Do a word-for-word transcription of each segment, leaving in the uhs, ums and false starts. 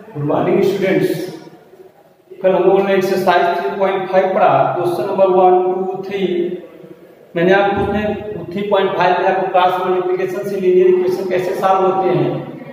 Good morning students. कल हम लोगों ने एक्सरसाइज थ्री पॉइंट फाइव पढ़ा, question number one two three. मैंने आपको उसमें थ्री पॉइंट फाइव में आपको क्लास मल्टीप्लिकेशन से लीनियर इक्वेशन कैसे सॉल्व होते हैं,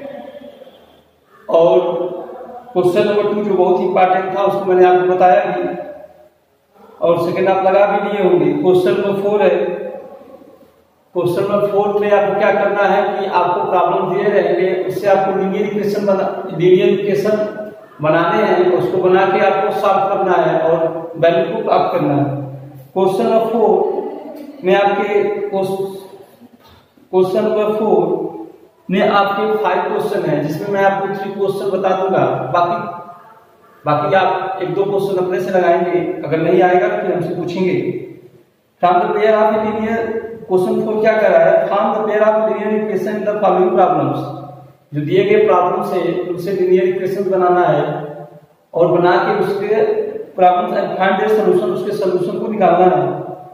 और क्वेश्चन नंबर टू जो बहुत ही इंपॉर्टेंट था उसको मैंने आपको बताया भी, और सेकंड आप लगा भी दिए होंगे। क्वेश्चन नंबर फोर है। क्वेश्चन नंबर फोर में आपको क्या करना है कि आपको प्रॉब्लम दिए रहेंगे, उससे आपको लीनियर इक्वेशन बना लीनियर इक्वेशन बनाने हैं, उसको बना के आपको सॉल्व करना है और वैल्यू को प्राप्त करना है। क्वेश्चन नंबर फोर में आपके क्वेश्चन नंबर फोर में आपके फाइव क्वेश्चन है, जिसमें मैं आपको थ्री क्वेश्चन बता दूंगा। बाकी बाकी आप एक दो क्वेश्चन अपने से लगाएंगे, अगर नहीं आएगा फिर हमसे पूछेंगे। From the pair of linear question four क्या कर रहा है, from the pair of linear equation in the following problems. जो दिए गए प्रॉब्लम से उनसे लीनियर इक्वेशन बनाना है और बना के उसके प्रॉब्लम फाइंड देयर सॉल्यूशन, उसके सॉल्यूशन को निकालना है।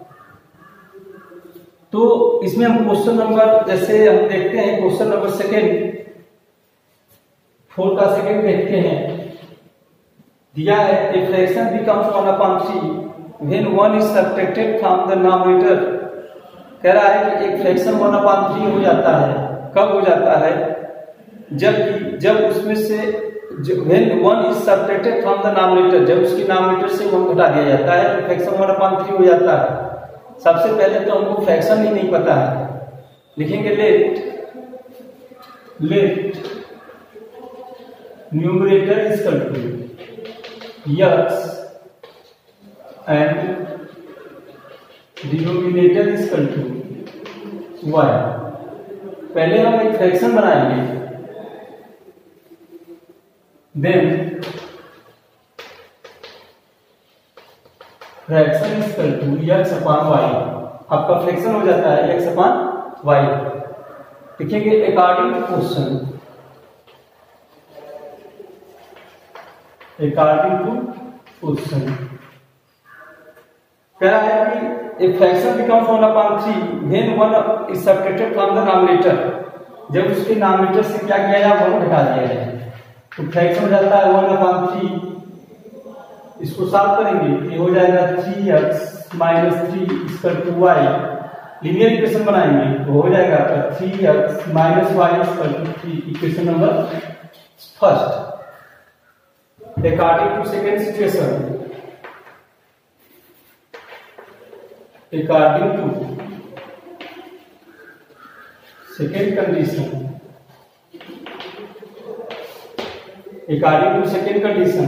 तो इसमें हम क्वेश्चन नंबर जैसे हम देखते हैं, क्वेश्चन नंबर सेकेंड फोर का सेकेंड देखते हैं। दिया है a fraction becomes one upon three when one is subtracted from the denominator. कह रहा है कि एक फ्रैक्शन वन अपॉन थ्री हो जाता है। कब हो जाता है? जब जब उसमें से when one is subtracted from the denominator, जब उसकी डिनोमिनेटर से वन घटा दिया जाता है तो फ्रैक्शन वन अपॉन थ्री हो जाता है। सबसे पहले तो हमको फ्रैक्शन ही नहीं पता है, लिखेंगे let let numerator is equal to x and denominator is equal to y. पहले हम एक फ्रैक्शन बनाएंगे, then fraction is equal to x upon y. आपका फ्रैक्शन हो जाता है एक्स अपॉन वाई। लिखेंगे according to question, according to question कह रहा है कि a fraction becomes one upon three when one is subtracted from the denominator। जब उसके डिनोमिनेटर से क्या किया जाए, वन घटा दिया जाए तो फ्रैक्शन हो जाता है वन अपॉन थ्री। इसको सॉल्व करेंगे, ये हो जाएगा three x minus three equal to y. Linear equation बनाएंगे तो हो जाएगा three x minus y equal to three. Equation number first. According to second situation, according to second condition, according to second condition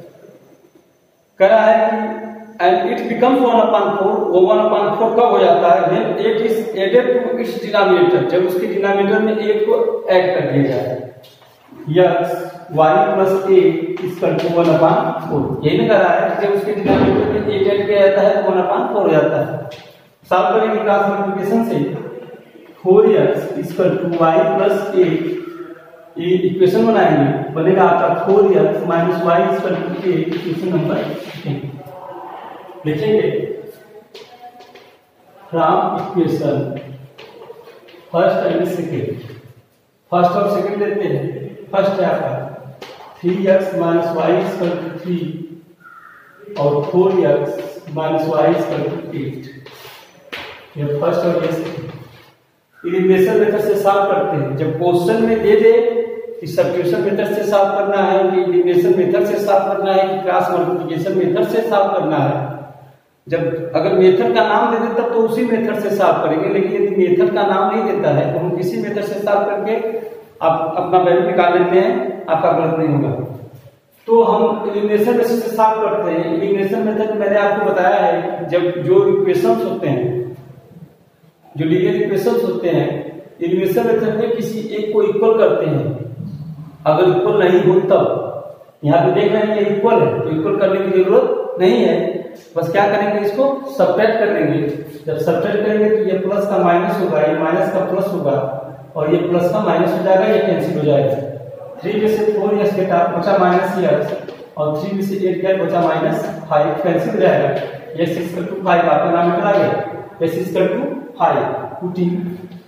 कह रहा है कि and it becomes one upon four। वो one upon four कब हो जाता है? when eight is added to its denominator, जब उसके डिनोमिनेटर में eight को ऐड कर दिया जाए। x y plus eight equal to one upon four. यही ना कह रहा है कि जब उसके डिनोमिनेटर में eight ऐड किया जाता है तो वन अपॉन फोर हो जाता है। सॉल्व करेंगे क्रॉस मल्टीप्लिकेशन से, four x equal to y plus eight. ये इक्वेशन बनाएंगे, बनेगा आपका four x minus y equal to eight. Equation number लिखेंगे from equation first and second. First और सेकेंड लेते हैं। फर्स्ट है आपका three x minus y equal to three और four x minus y equal to eight. ये first और ये सेकेंड। एलिमिनेशन मेथड से सॉल्व करते हैं। जब क्वेश्चन में दे दे कि सब्स्टिट्यूशन मेथड से सॉल्व करना है, कि एलिमिनेशन मेथड से सॉल्व करना है, कि क्रॉस मल्टीप्लिकेशन मेथड से सॉल्व करना है, जब अगर मेथड का नाम दे दे तब तो उसी मेथड से सॉल्व करेंगे। लेकिन यदि मेथड का नाम नहीं देता है तो हम किसी मेथड से सॉल्व करके आप अपना वैल्यू निकाल लेते हैं, आपका गलत नहीं होगा। तो हम एलिमिनेशन मेथड से सॉल्व करते हैं। एलिमिनेशन मेथड मैंने आपको बताया है, जब जो इक्वेशंस होते हैं, जो लीनियर इक्वेशंस होते हैं, एलिमिनेशन मेथड में किसी एक को इक्वल करते हैं। अगर इक्वल नहीं हो तब, यहाँ पे देख रहे हैं ये इक्वल है तो इक्वल करने की जरूरत नहीं है, बस क्या करेंगे, इसको सब्ट्रैक्ट कर लेंगे। जब सब्ट्रैक्ट करेंगे तो ये प्लस का माइनस होगा, ये माइनस का प्लस होगा और ये प्लस का माइनस हो जाएगा, ये कैंसिल हो जाएगा। थ्री में से फोर एक्स घटा बचा माइनस एक्स और थ्री में से एट गया बचा माइनस फाइव, कैंसिल हो जाएगा। एक्स इक्वल टू फाइव आपका नाम निकल आ गया। X equal to five putting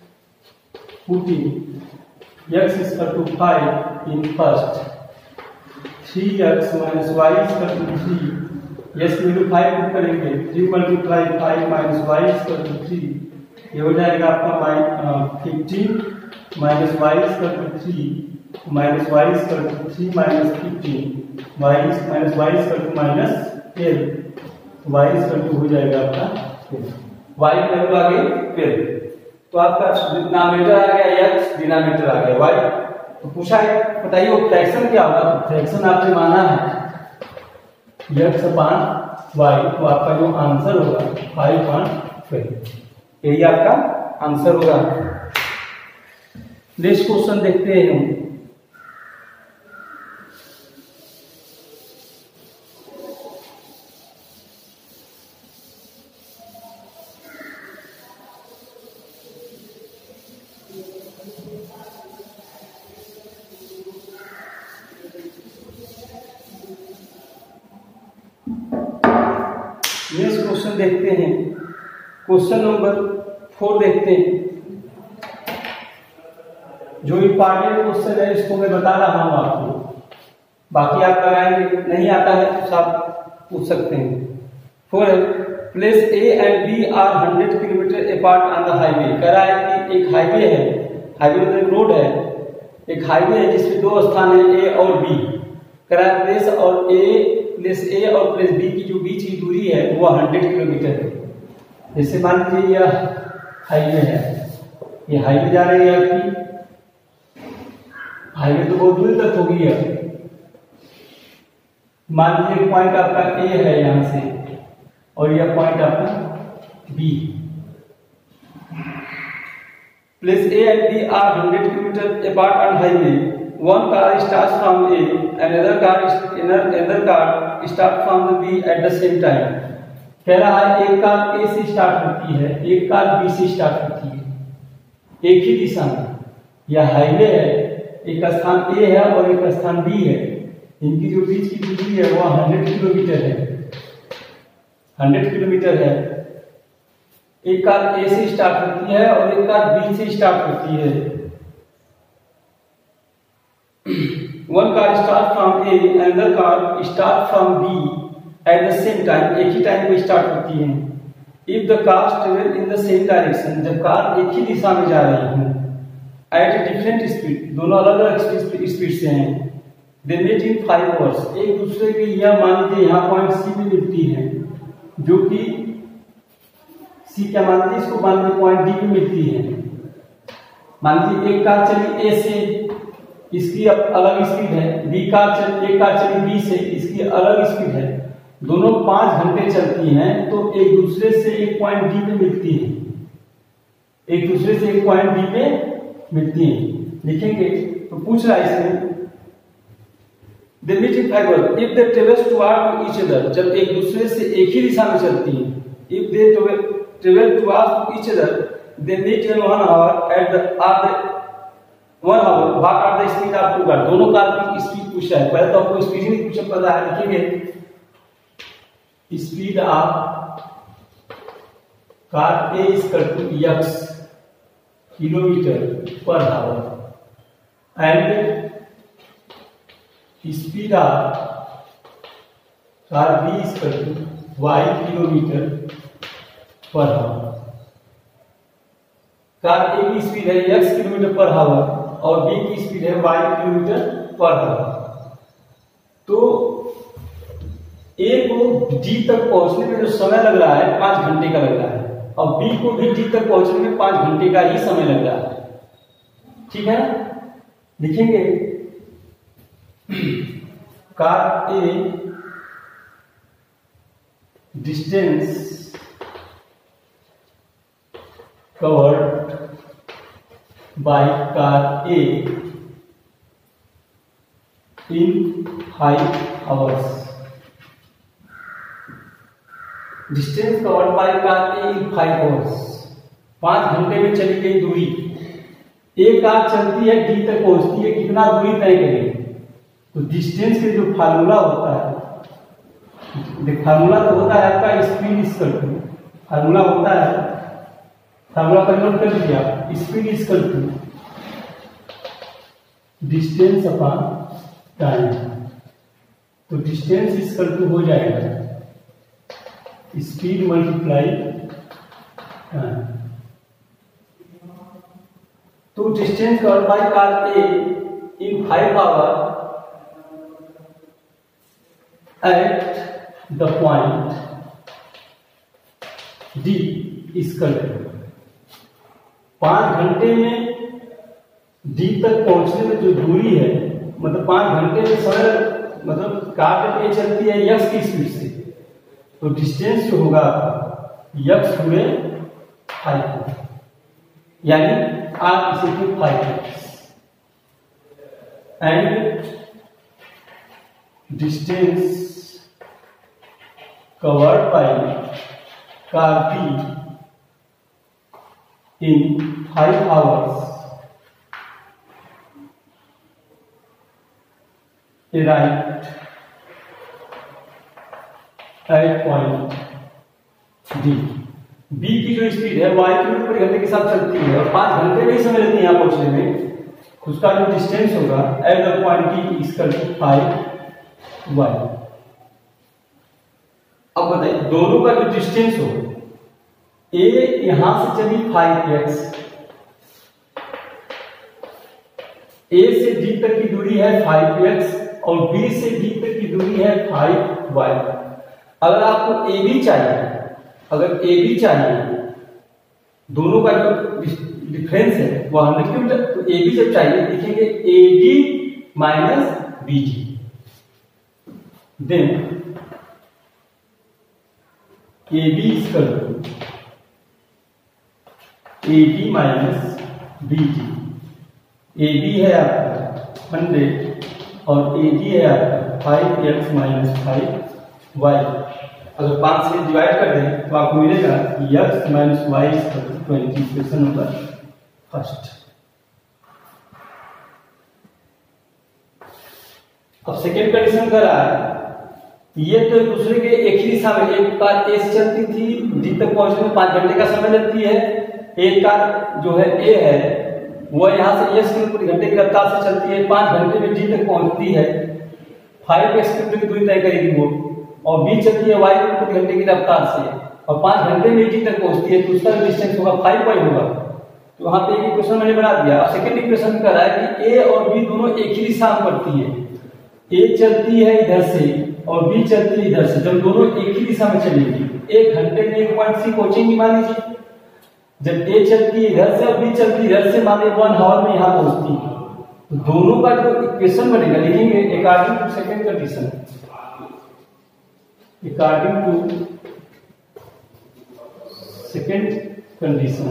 putting x is equal to five in first three x minus y equal to three, yes value five put करेंगे, three multiply five minus y equal to three, ये हो जाएगा आपका fifteen minus y equal to three, minus y equal to three minus fifteen, y minus y equal to minus ten, y equal to हो जाएगा आपका Y की value आ गई ten. तो आपका डिनोमिनेटर आ गया एक्स, डिनोमिनेटर आ गया वाई। तो पूछा है बताइए वो फ्रैक्शन क्या होगा, तो फ्रैक्शन आपने माना है एक्स अपान वाई, तो आपका जो आंसर होगा फाइव अपान ट्वेल्व, यही आपका आंसर होगा। नेक्स्ट क्वेश्चन देखते हैं हम। नेक्स्ट क्वेश्चन देखते हैं, क्वेश्चन नंबर फोर देखते हैं। जो इम्पॉर्टेंट क्वेश्चन है इसको मैं बता रहा हूं आपको, बाकी आप लगाएंगे, नहीं आता है तो आप पूछ सकते हैं। फोर है, place A and B are hundred kilometre apart on the highway. कह रहा है कि एक हाईवे है, हाईवे मतलब एक रोड है, एक हाईवे है जिसमें दो स्थान है ए और बी। कह रहा है प्लेस और ए प्लेस ए और प्लेस बी की जो बीच की दूरी है वो हंड्रेड किलोमीटर है। जैसे मान लीजिए यह हाईवे है, ये हाईवे जा रही है आपकी, हाईवे तो बहुत दूर तक होगी है। मान लीजिए पॉइंट आपका ए है यहां से, और यह पॉइंट आपका B. Place A and B are hundred kilometre apart on highway, one car start from A, another car another car start from the B at the same time। कह रहा है एक कार ए से स्टार्ट होती है, एक car B से start होती है, एक ही दिशा में। यह हाईवे है, एक स्थान ए है और एक स्थान बी है, इनकी जो बीच की दूरी है वो हंड्रेड किलोमीटर है, हंड्रेड किलोमीटर है। एक कार ए से स्टार्ट होती है और एक कार बी से स्टार्ट होती है। One car start from A, another car start from B at the same time, एक ही टाइम पे स्टार्ट होती है। If the cars travel in the same direction, जब कार एक ही दिशा में जा रही हो, at a different speed, दोनों अलग अलग स्पीड से हैं, they meet in five hours, एक दूसरे के यह मान लीजिए यहाँ पॉइंट सी में मिलती है, जो कि सी क्या मान लीजिए इसको मान लीजिए पॉइंट डी में मिलती है। मान लीजिए एक कार चली ए से, इसकी अलग स्पीड है, बी कार चल एक कार चली बी से, इसकी अलग स्पीड है, दोनों पांच घंटे चलती हैं, तो एक दूसरे से एक पॉइंट डी पे मिलती है, एक दूसरे से एक पॉइंट डी पे मिलती हैं। लिखेंगे तो पूछ रहा है इसमें they meet in five hours if they travel toward each other, जब एक दूसरे से एक ही दिशा में चलती हैं। If they travel toward each other they meet in one hour at the are the one hour what are the speed of two car, दोनों कार की स्पीड पूछा है। पहले तो आपको स्पीड नहीं पूछा पता है, लिखेंगे speed of car A equal to x kilometre per hour and speed of car B equal to y kilometre per hour. Car A की स्पीड है एक्स किलोमीटर पर आवर और बी की स्पीड है वाई किलोमीटर पर आवर। तो A को D तक पहुंचने में जो समय लग रहा है पांच घंटे का लग रहा है, और बी को भी डी तक पहुंचने में पांच घंटे का ही समय लग रहा है। ठीक है, लिखेंगे car A distance covered by car A in five hours. Distance covered by car A in five hours, पांच घंटे में चली गई दूरी। एक कार चलती है डी तक पहुंचती है, कितना दूरी तय करेगी? तो डिस्टेंस के जो फार्मूला होता है, फार्मूला तो होता है आपका स्पीड इक्वल टू, फार्मूला होता है, फार्मूला कन्वर्ट कर लीजिए आप, speed equal to distance upon time. तो डिस्टेंस इक्वल टू हो जाएगा स्पीड मल्टीप्लाई टाइम। तो distance covered by car A in five hour at the point D equal to पांच घंटे में डी तक पहुंचने में जो दूरी है, मतलब पांच घंटे में समय, मतलब कार ए चलती है यक्स की स्पीड से, तो डिस्टेंस जो होगा यक्स हुए फाइव, यानी आर इसे two five and distance covered by car B in five hours right at point D. B की जो स्पीड है वाई किलोमीटर प्रति घंटे के साथ चलती है और पांच घंटे में ही समय लेती है यहाँ पहुंचने में, उसका जो डिस्टेंस होगा at the point D equal to five y. अब बताइए दोनों का जो डिस्टेंस हो, ए यहां से चली फाइव एक्स, ए से डी तक की दूरी है फाइव एक्स और बी से डी तक की दूरी है फाइव वाई। अगर आपको ए बी चाहिए, अगर ए बी चाहिए, दोनों का जो डिफरेंस है वो हंड्रेड किलोमीटर, तो ए बी जब चाहिए लिखेंगे A D minus B D, then A B equal to A D minus B D. A B है आपका हंड्रेड और ए डी है आपका five x minus five y. अगर पांच से डिवाइड कर दें तो आपको मिलेगा x minus y equal to twenty. Question number first. अब सेकेंड कंडीशन कर रहा है, ये तो एक दूसरे के एक ही दिशा में, एक कार ए से चलती थी डी तक पहुंचने में पांच घंटे का समय लगती है, एक कार जो है ए है वो यहाँ से एक्स किलोमीटर घंटे की रफ्तार से चलती है, पांच घंटे में डी तक पहुंचती है, फाइव एक्स किलोमीटर की दूरी तय करेगी वो, और बी चलती है वाई किलोमीटर घंटे की रफ्तार से और पांच घंटे में डी तक पहुंचती है, तो उसका डिस्टेंस होगा फाइव वाई होगा। तो वहां पे एक इक्वेशन मैंने बना दिया। अब सेकंड इक्वेशन कर रहा है कि ए और बी दोनों एक ही दिशा में बढ़ती है, ए चलती है इधर से और बी चलती है इधर से, जब दोनों एक ही दिशा में चलेंगी एक घंटे में एक पॉइंट सी पहुंचेंगी मान लीजिए। जब ए चलती है इधर से और बी चलती है इधर से, मान लीजिए वन आवर में यहाँ पहुंचती है, तो दोनों का जो इक्वेशन बनेगा लिखेंगे according to second condition, according to second condition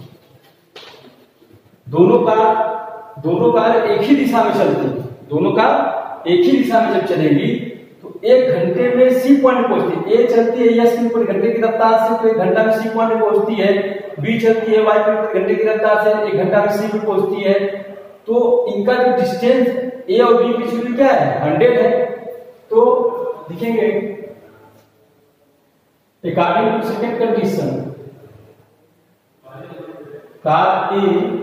दोनों का दोनों कार एक ही दिशा में चलती है, दोनों का एक ही दिशा में जब चलेगी तो एक घंटे में सी पॉइंट पहुंचती है। ए चलती है एक्स किलोमीटर घंटे की रफ्तार से तो एक घंटा में सी पॉइंट पहुंचती है, बी चलती है वाई किलोमीटर घंटे की रफ्तार से एक घंटा में सी पे पहुंचती है। तो इनका जो डिस्टेंस ए और बी की दूरी क्या है, हंड्रेड है। तो लिखेंगे according to second condition car A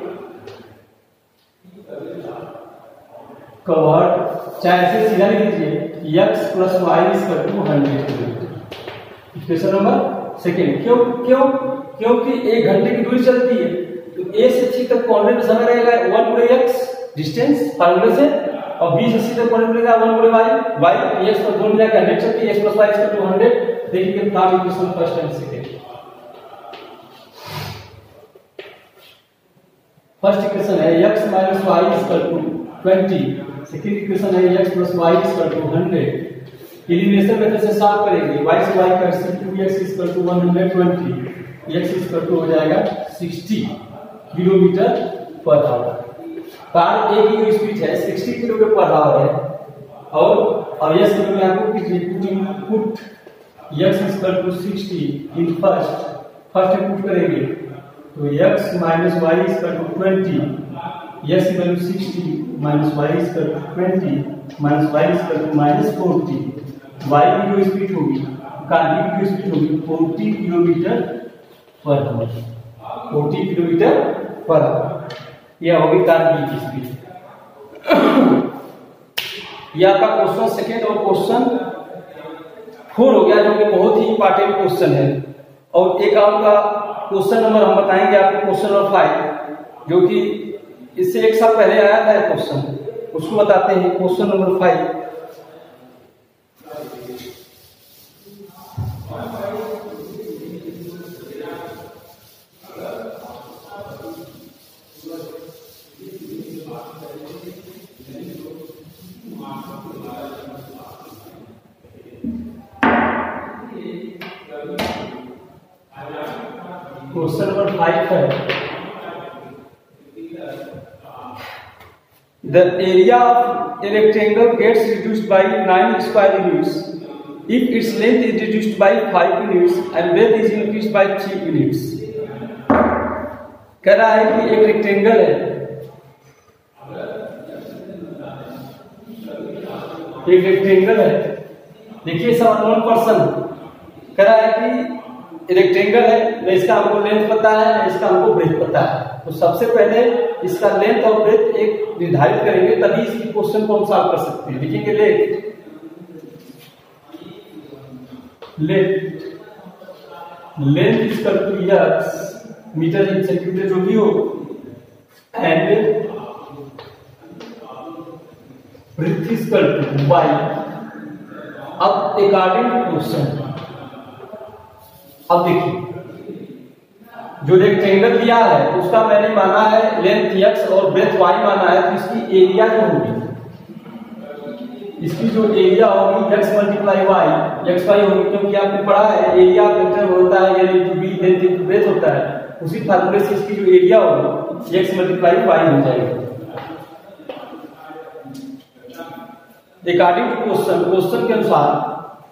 covered, चाहे इसे सीधा लिख लीजिए x plus y equal to hundred kilometre. Equation number second. क्यों क्यों क्योंकि एक घंटे की दूरी चलती है तो ए से सी तक पहुंचने में समय रहेगा वन गुणे एक्स डिस्टेंस फार्मूले से, और बी से सी तक पहुंचने में लगेगा वन गुणे वाई वाई एक्स पर दोनों मिलाकर हंड्रेड चलती है, x plus y equal to hundred. देखिए third equation first and second. First equation है x minus y equal to twenty, second equation है x plus y equal to hundred. Elimination method से solve करेंगे, y से y का two x equal to one hundred twenty, x equal to हो जाएगा sixty kilometre per hour. Car A की जो speed है सिक्सटी किलोमीटर पर आवर है, और अब यस में आपको putting put x equal to sixty in first first put करेंगे तो x minus y equal to twenty, x equal to sixty minus y equal to twenty minus y equal to minus forty. y की जो speed होगी, car की जो speed होगी forty kilometre per hour, forty kilometre per hour. यह होगी car की speed. ये आपका क्वेश्चन सेकेंड और क्वेश्चन फोर हो गया, जो कि बहुत ही इंपॉर्टेंट क्वेश्चन है। और एक आपका क्वेश्चन नंबर हम बताएंगे आपको, क्वेश्चन नंबर फाइव, जो कि इससे एक साल पहले आया था क्वेश्चन, उसको बताते हैं। Question number five, question number five है, the area of a rectangle gets reduced by nine square units if its length is reduced by five units and breadth is increased by three units। कह रहा है कि एक rectangle है, एक rectangle है, देखिए सब अननोन पर्सन, कह रहा है कि रेक्टेंगल है, न इसका हमको लेंथ पता है न इसका हमको ब्रेथ पता है। तो सबसे पहले इसका लेंथ और ब्रेथ एक निर्धारित करेंगे, तभी इसकी क्वेश्चन को हम सॉल्व कर सकते हैं। लिखेंगे length, length length is equal to x metre in centimetre जो भी हो, and breadth is equal to y. अब अकॉर्डिंग टू क्वेश्चन, अब देखिए जो रेक्टेंगल दिया है उसका मैंने माना है लेंथ x और ब्रेथ y माना है, तो इसकी एरिया जो होगी, इसकी जो एरिया होगी x multiply y, x y होगी, क्योंकि आपने पढ़ा है एरिया वेक्टर होता है यानी to be length into breadth होता है, उसी फार्मूले से इसकी जो एरिया होगी x मल्टीप्लाई y हो जाएगी। अकॉर्डिंग टू क्वेश्चन, क्वेश्चन के अनुसार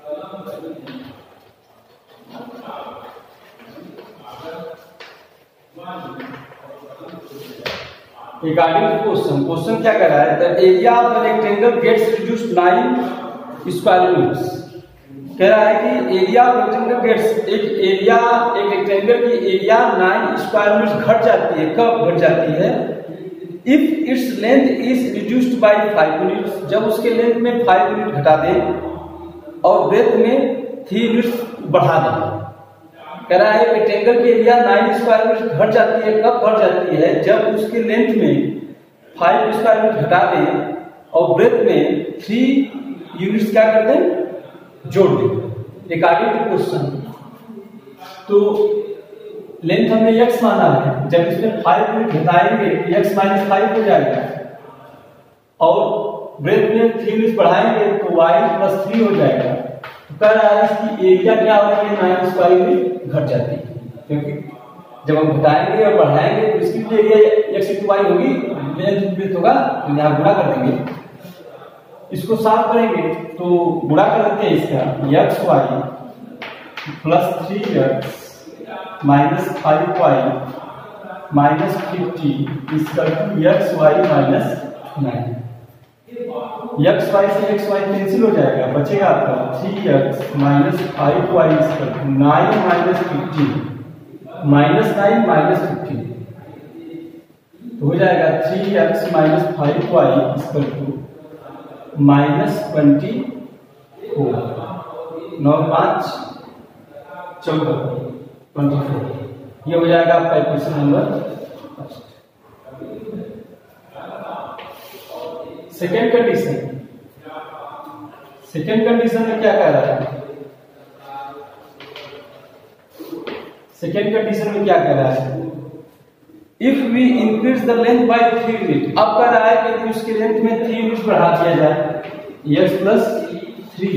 Regarding the question, question क्या कह रहा है? The area of a rectangle gets reduced nine square units। कह रहा है कि एरिया ऑफ रेक्टेंगल गेट्स, एक एरिया एक रेक्टेंगल की एरिया नाइन स्क्वायर यूनिट्स घट जाती है। कब घट जाती है? If its length is reduced by five units, जब उसके लेंथ में फाइव यूनिट घटा दे और ब्रेथ में थ्री यूनिट्स बढ़ा दे। कह रहा है रेक्टेंगल की एरिया नाइन स्क्वायर यूनिट घट जाती है। कब घट जाती है? जब उसके लेंथ में फाइव स्क्वायर यूनिट घटा दें और ब्रेथ में थ्री यूनिट्स क्या कर दें? जोड़ दें। अकॉर्डिंग टू क्वेश्चन, तो लेंथ हमने x माना है, जब इसमें फाइव यूनिट घटाएंगे तो x माइनस फाइव हो जाएगा और ब्रेथ में थ्री यूनिट बढ़ाएंगे तो y प्लस थ्री हो जाएगा। कह रहा है इसकी एरिया क्या होगी? नाइन स्क्वायर यूनिट घट जाती है, क्योंकि जब हम घटाएंगे और बढ़ाएंगे तो इसकी भी एरिया एक्स इंटू वाई होगी, लेंथ ब्रेथ होगा, तो यहाँ गुणा कर देंगे। इसको साफ करेंगे तो गुणा कर देते हैं इसका, x y plus three x minus five y minus fifty इसका to x y minus nine. X y से एक्स वाई कैंसिल हो जाएगा, बचेगा आपका three x minus five y nine minus fifteen minus nine minus fifteen, तो हो जाएगा three x minus five y इसका टू माइनस ट्वेंटी फोर, नौ पाँच चौदह ट्वेंटी फोर। ये हो जाएगा आपका equation number. Second condition, second condition में क्या कह रहा है? सेकेंड कंडीशन में क्या कह रहा है? If we increase the length by three unit, अब कह रहा है कि यदि उसके लेंथ में थ्री यूनिट बढ़ा दिया जाए, x plus three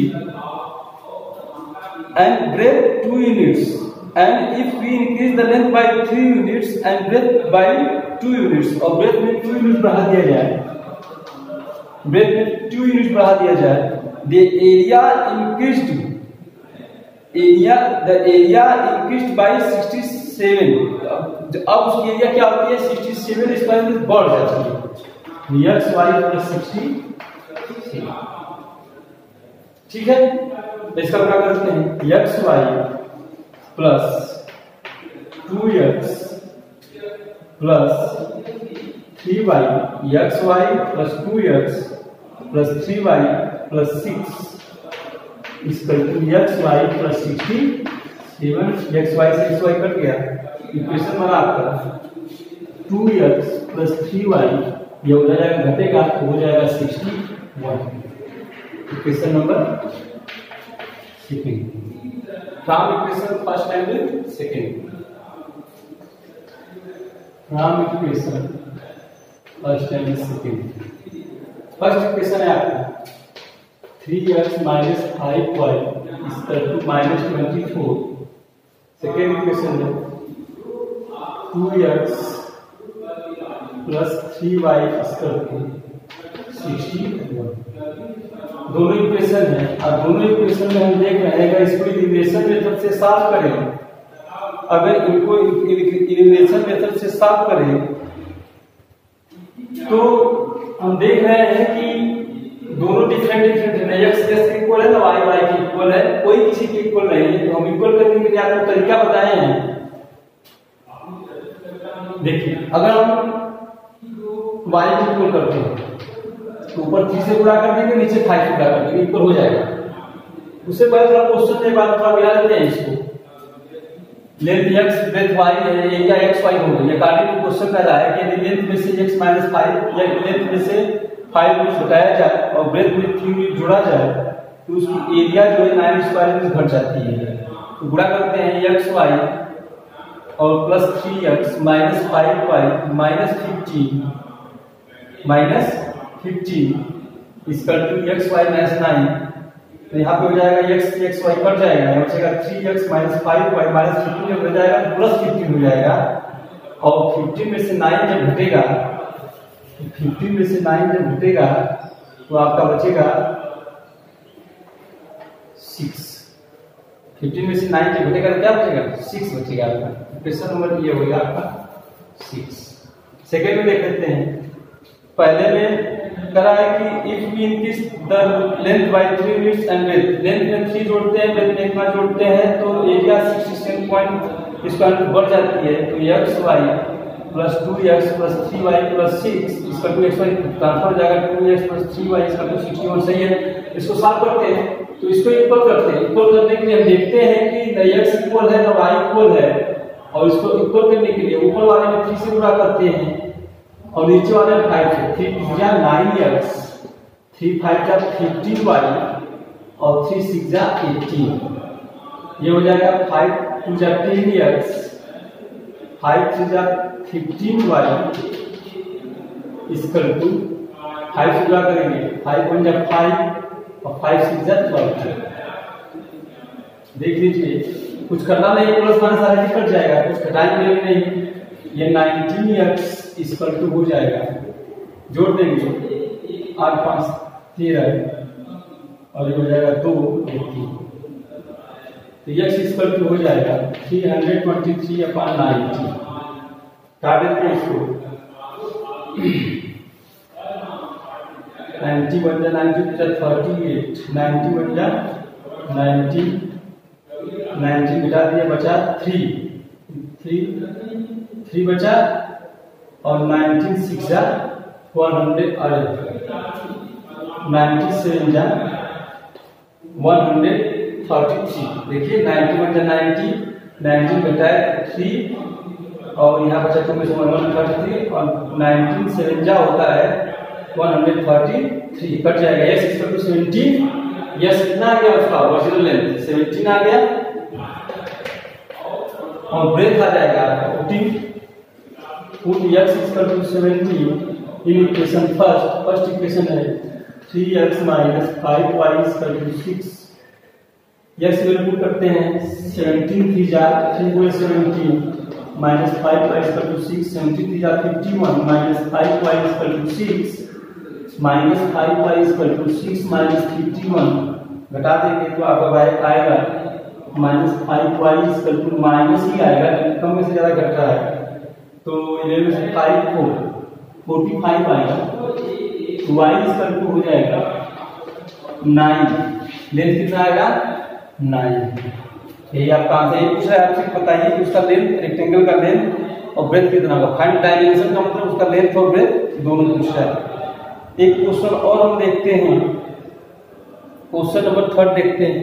and breadth two units, and if we increase the length by three units and breadth by two units, और ब्रेथ में टू यूनिट बढ़ा दिया जाए, ब्रेथ में टू यूनिट बढ़ा दिया जाए, the area increased, area the area increased by sixty seven. अब उसकी एरिया क्या होती है? सिक्सटी सेवन स्क्वायर मीटर बढ़ जाती है, एक्स वाई प्लस सिक्सटी। ठीक है, इसका क्या करते हैं? X y plus two x plus three y, x y plus two x plus three y plus six equal to x y plus sixty seven. X y से x y कट गया, equation बना आपका two x plus three y, ये हो जाएगा घटेगा तो हो जाएगा sixty one. Equation number second, from equation first and second, from equation first and second. First equation है आपका three x minus five y equal to minus twenty four. Second equation है two x plus three y equal to sixty one. दोनों equation है और दोनों equation में हम देख रहे हैं इसको इलिमिनेशन मेथड से सॉल्व करें। अगर इनको इलिमिनेशन मेथड से सॉल्व करें तो हम देख रहे हैं कि दोनों डिफरेंट डिफरेंट है, एक्स एक्स इक्वल है ना वाई वाई के इक्वल है, कोई किसी के इक्वल नहीं है। तो हम इक्वल करने के लिए आपको तरीका बताए हैं। देखिए अगर हम y को इक्वल करते हैं तो ऊपर थ्री से गुणा कर देंगे, नीचे फाइव से गुणा कर देंगे, इक्वल हो जाएगा। उससे पहले थोड़ा क्वेश्चन में बात थोड़ा मिला लेते हैं इसको। लेंथ x ब्रेथ y है, एरिया x y हो गई। अकॉर्डिंग टू क्वेश्चन कह रहा है कि यदि लेंथ में से x माइनस फाइव या लेंथ में से फाइव यूनिट घटाया जाए और ब्रेथ में थ्री यूनिट जोड़ा जाए तो उसकी एरिया जो है नाइन स्क्वायर यूनिट घट जाती है। तो गुणा करते हैं x y और plus three x minus five y minus fifteen minus fifteen equal to x y minus nine. तो यहाँ पे हो जाएगा x x y कट जाएगा, बचेगा three x minus five y minus fifteen हो जाएगा प्लस फिफ्टीन हो जाएगा। और फिफ्टीन में से नाइन जब घटेगा फिफ्टीन में से नाइन जब घटेगा तो आपका बचेगा सिक्स। फिफ्टीन में से नाइन जब घटेगा तो क्या बचेगा? सिक्स बचेगा आपका। क्वेश्चन नंबर ये हो गया आपका सिक्स। सेकेंड में देख लेते हैं। पहले में करा है कि if we increase the length by three units and breadth, length में थ्री जोड़ते हैं ब्रेथ में इतना जोड़ते हैं तो area sixty seven point square बढ़ जाती है। तो x y plus two x plus three y plus six इसका टू एक्स वाई ट्रांसफर हो जाएगा, two x plus three y इसका टू सिक्सटी वन। सही है, इसको सॉल्व करते हैं तो इसको इक्वल करते हैं। इक्वल करने के लिए हम देखते हैं कि न एक्स इक्वल है न वाई इक्वल है, और इसको इक्वल करने के लिए ऊपर वाले में थ्री से गुणा करते हैं और नीचे वाले में फाइव से। थ्री जा नाइन एक्स, थ्री फाइव जा फिफ्टीन वाई और थ्री सिक्स जा एटीन। ये हो जाएगा फाइव टू जा टेन एक्स, फाइव थ्री जा fifteen y equal to five से गुणा करेंगे, फाइव वन जा फाइव और फाइव सिक्स जा ट्वेल्व। देख लीजिए कुछ करना नहीं, प्लस माइनस सारे कट जाएगा, कुछ घटाएंगे नहीं। ये नाइनटीन एक्स इक्वल टू हो जाएगा, जोड़ देंगे आठ पांच तेरह और ये हो जाएगा दो एट्टी। तो एक्स इक्वल टू हो जाएगा three hundred twenty three upon ninety. काट देते हैं इसको, नाइनटी बन जा नाइनटी बचा थर्टी एट, नाइनटी बन जा नाइनटी, नाइनटी मिटा दिया बचा थ्री, थ्री थ्री बचा और नाइनटीन सिक्स जा वन हंड्रेड अरे नाइनटी सेवन जा वन हंड्रेड थर्टी थ्री। देखिए नाइनटी वन जा नाइनटी, नाइनटीन बचाए थ्री और यहाँ बचा टू में से वन थर्टी थ्री और नाइनटीन सेवन जा होता है वन हंड्रेड थर्टी थ्री। कट जाएगा x equal to seventeen. X कितना आ गया उसका ओरिजिनल लेंथ सेवनटीन आ गया और ब्रेथ आ जाएगा आपका fourteen. Put x equal to seventeen in equation first. First equation है three x minus five y equal to six. x value put करते हैं सेवनटीन थ्री जा थ्री गुणे seventeen minus five y equal to six, seventeen three जा fifty one minus five y equal to six minus five y equal to six minus fifty one. घटा देंगे तो आपका y आएगा minus five y equal to minus ही आएगा, कम में से ज्यादा घट रहा है तो इलेवन से फाइव फोर फोर्टी फाइव आएगा। तो y इक्वल टू हो जाएगा नाइन। लेंथ कितना आएगा? नाइन। यही आपका आंसर। ये पूछ रहा है आपसे बताइए कि उसका लेंथ रेक्टेंगल का लेंथ और ब्रेथ कितना होगा। फाइंड डायमेंशन का मतलब उसका लेंथ और ब्रेथ दोनों पूछ रहा है। एक क्वेश्चन और हम देखते हैं, क्वेश्चन नंबर थर्ड देखते हैं।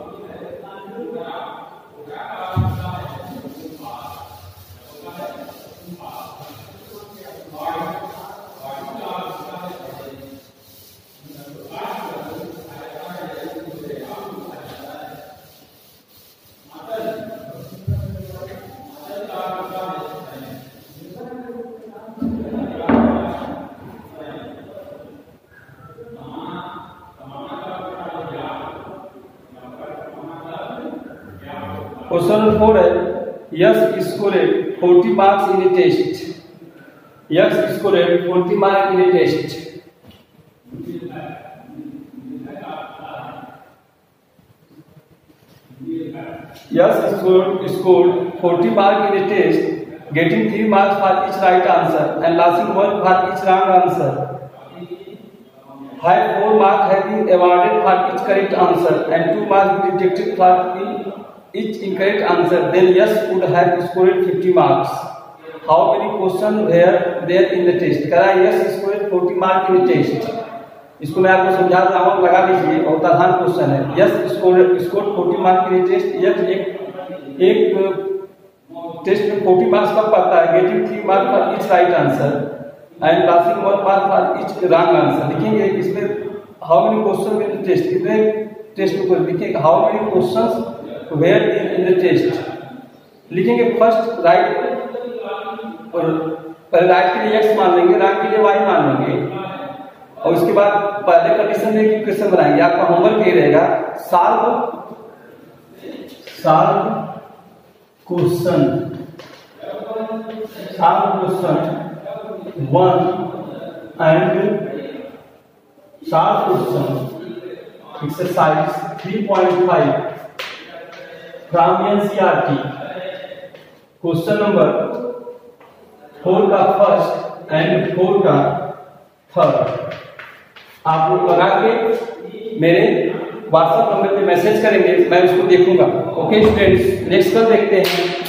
क्वेश्चन नंबर फोर है, Yash scored forty marks in a test. Yash scored forty marks in a test. Yes scored scored forty marks in a test, getting three marks for each right answer and losing one for each wrong answer. Had four marks have been awarded for each correct answer and two marks deducted for each incorrect answer, then yes would have scored fifty marks. How many questions were there in the test? करा yes scored forty marks in a test. इसको मैं आपको समझा रहा हूँ, लगा लीजिए, बहुत आसान क्वेश्चन है। Yash score score forty marks के लिए टेस्ट। यस एक एक टेस्ट में फोर्टी मार्क्स कब पाता है? Getting three marks for each right answer and losing one mark for each wrong answer. लिखेंगे इसमें how many question in the test, कितने टेस्ट में लिखेंगे how many questions were in the test. लिखेंगे first right, और पहले right के लिए एक्स मान लेंगे, रॉन्ग के लिए वाई मान लेंगे, और उसके बाद पहले कंडीशन में इक्वेशन बनाएंगे। आपका होमवर्क ये रहेगा, solve solve question solve question one and solve question exercise three point five from NCERT. Question number four का फर्स्ट एंड फोर का थर्ड आप लोग लगा के मेरे व्हाट्सएप नंबर पे मैसेज करेंगे, मैं उसको देखूंगा। ओके स्टूडेंट्स, नेक्स्ट कल देखते हैं।